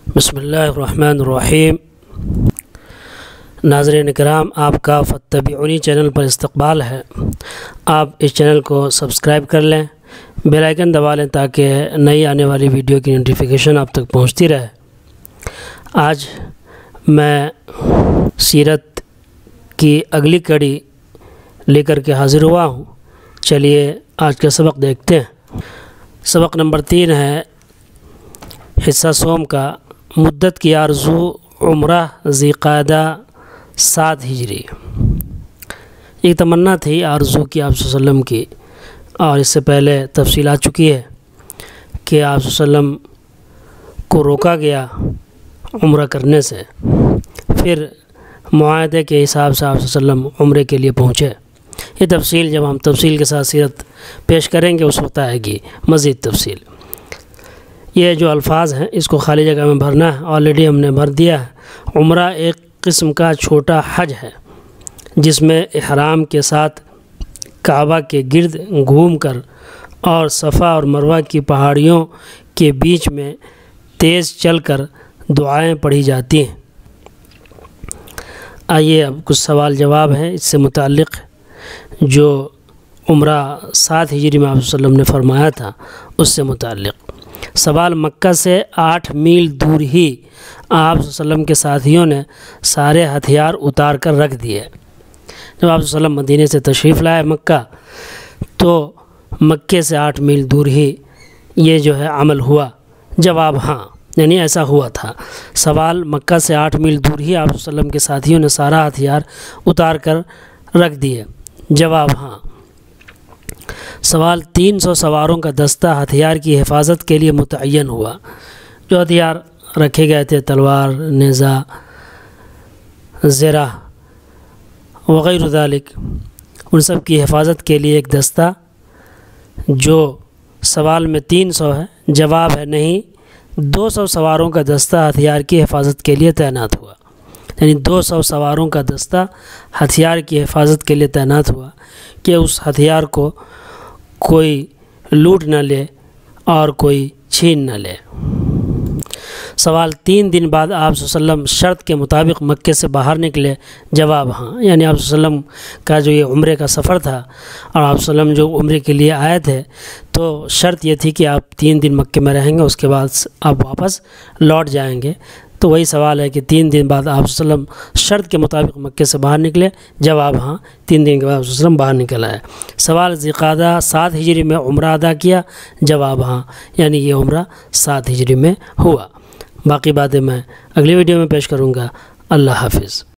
بسم اللہ الرحمن الرحیم۔ ناظرین کرام، آپ کا فاتبعونی چینل پر استقبال ہے۔ آپ اس چینل کو سبسکرائب کر لیں، بیل آئیکن دبا لیں تاکہ نئی آنے والی ویڈیو کی نوٹیفیکیشن آپ تک پہنچتی رہے۔ آج میں سیرت کی اگلی کڑی لے کر کے حاضر ہوا ہوں۔ چلیے آج کا سبق دیکھتے ہیں۔ سبق نمبر 3 ہے حصہ سوم کا، مدت کی آرزو، عمرہ ذی قعدہ 7 ہجری۔ ایک تمنا تھی آرزو کی آپ صلی اللہ علیہ وسلم کی، اور اس سے پہلے تفصیل آ چکی ہے کہ آپ صلی اللہ علیہ وسلم کو روکا گیا عمرہ کرنے سے، پھر معاہدے کے حساب سے آپ صلی اللہ علیہ وسلم عمرے کے لیے پہنچے۔ یہ تفصیل جب ہم تفصیل کے ساتھ سیرت پیش کریں گے اس وقت آئے گی مزید تفصیل۔ یہ جو الفاظ ہیں اس کو خالی جگہ میں بھرنا ہے، آلریڈی ہم نے بھر دیا ہے۔ عمرہ ایک قسم کا چھوٹا حج ہے جس میں احرام کے ساتھ کعبہ کے گرد گھوم کر اور صفا اور مروہ کی پہاڑیوں کے بیچ میں تیز چل کر دعائیں پڑھی جاتی ہیں۔ آئیے اب کچھ سوال جواب ہیں اس سے متعلق جو عمرہ 7 ہجری میں آپ صلی اللہ علیہ وسلم نے فرمایا تھا اس سے متعلق۔ سوال، مکہ سے 8 میل دور ہی آپ صلی اللہ علیہ وسلم کے ساتھیوں نے سارے ہتھیار اتار کر رکھ دیے۔ جب آپ صلی اللہ علیہ وسلم مدینے سے تشریف لائے مکہ تو مکے سے 8 میل دور ہی یہ جو ہے عمل ہوا؟ جواب ہاں، یعنی ایسا ہوا تھا۔ سوال، مکہ سے 8 میل دور ہی آپ صلی اللہ علیہ وسلم کے ساتھیوں نے سارا ہتھیار اتار کر رکھ دیے؟ جواب ہاں۔ سوال، 300 سواروں کا دستہ ہتھیار کی حفاظت کے لیے متعین ہوا۔ جو ہتھیار رکھے گئے تھے، تلوار، نیزہ، زرہ وغیرہ ذالک، ان سب کی حفاظت کے لیے ایک دستہ، جو سوال میں 300 ہے، جواب ہے نہیں، 200 سواروں کا دستہ ہتھیار کی حفاظت کے لیے تعینات ہوا۔ یعنی 200 سواروں کا دستہ ہتھیار کی حفاظت کے لیے تعینات ہوا کہ اس ہتھیار کو کوئی لوٹ نہ لے اور کوئی چھین نہ لے۔ سوال، 3 دن بعد آپ صلی اللہ علیہ وسلم شرط کے مطابق مکے سے باہر نکلے؟ جواب ہاں، یعنی آپ صلی اللہ علیہ وسلم کا جو یہ عمرے کا سفر تھا اور آپ صلی اللہ علیہ وسلم جو عمرے کے لیے آئے تھے تو شرط یہ تھی کہ آپ 3 دن مکے میں رہیں گے، اس کے بعد آپ واپس لوٹ جائیں گے۔ تو وہی سوال ہے کہ 3 دن بعد آپ صلی اللہ علیہ وسلم شرط کے مطابق مکے سے باہر نکلے؟ جواب ہاں، 3 دن کے بعد آپ صلی اللہ علیہ وسلم باہر نکل آئے۔ سوال، ذی قعدہ 7 ہجری میں عمرہ ادا کیا؟ جواب ہاں، یعنی یہ عمرہ 7 ہجری میں ہوا۔ باقی باتیں میں اگلی ویڈیو میں پیش کروں گا۔ اللہ حافظ۔